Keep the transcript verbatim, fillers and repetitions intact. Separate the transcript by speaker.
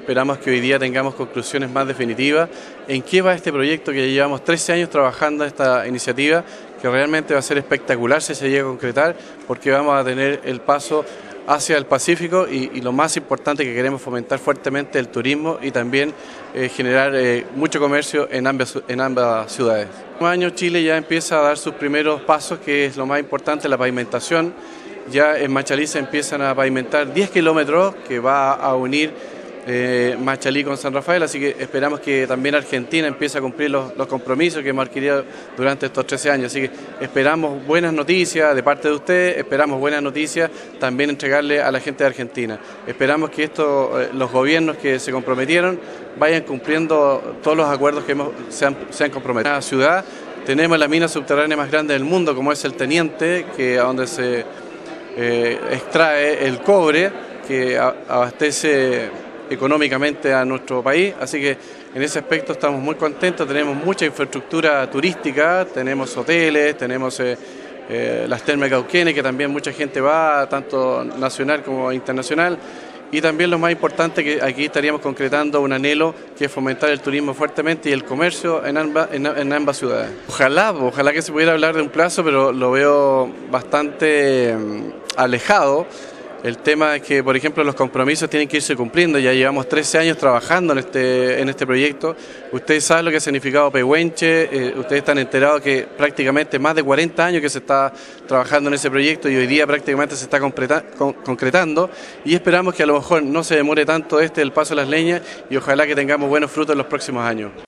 Speaker 1: esperamos que hoy día tengamos conclusiones más definitivas en qué va este proyecto que llevamos trece años trabajando esta iniciativa, que realmente va a ser espectacular si se llega a concretar, porque vamos a tener el paso hacia el Pacífico y, y lo más importante que queremos fomentar fuertemente el turismo y también eh, generar eh, mucho comercio en ambas, en ambas ciudades. Este año Chile ya empieza a dar sus primeros pasos, que es lo más importante, la pavimentación. Ya en Machalí se empiezan a pavimentar diez kilómetros que va a unir eh, Machalí con San Rafael, así que esperamos que también Argentina empiece a cumplir los, los compromisos que hemos adquirido durante estos trece años, así que esperamos buenas noticias de parte de ustedes, esperamos buenas noticias también entregarle a la gente de Argentina. Esperamos que esto, eh, los gobiernos que se comprometieron vayan cumpliendo todos los acuerdos que hemos, se, han, se han comprometido. En la ciudad tenemos la mina subterránea más grande del mundo, como es el Teniente, que a donde se eh, extrae el cobre que abastece económicamente a nuestro país, así que en ese aspecto estamos muy contentos. Tenemos mucha infraestructura turística, tenemos hoteles, tenemos eh, eh, las termas de Cauquenes, que también mucha gente va, tanto nacional como internacional, y también lo más importante, que aquí estaríamos concretando un anhelo, que es fomentar el turismo fuertemente y el comercio en ambas, en, en ambas ciudades. Ojalá, ojalá que se pudiera hablar de un plazo, pero lo veo bastante um, alejado. El tema es que, por ejemplo, los compromisos tienen que irse cumpliendo. Ya llevamos trece años trabajando en este, en este proyecto. Ustedes saben lo que ha significado Pehuenche, eh, ustedes están enterados que prácticamente más de cuarenta años que se está trabajando en ese proyecto y hoy día prácticamente se está con, concretando, y esperamos que a lo mejor no se demore tanto este el paso de las leñas y ojalá que tengamos buenos frutos en los próximos años.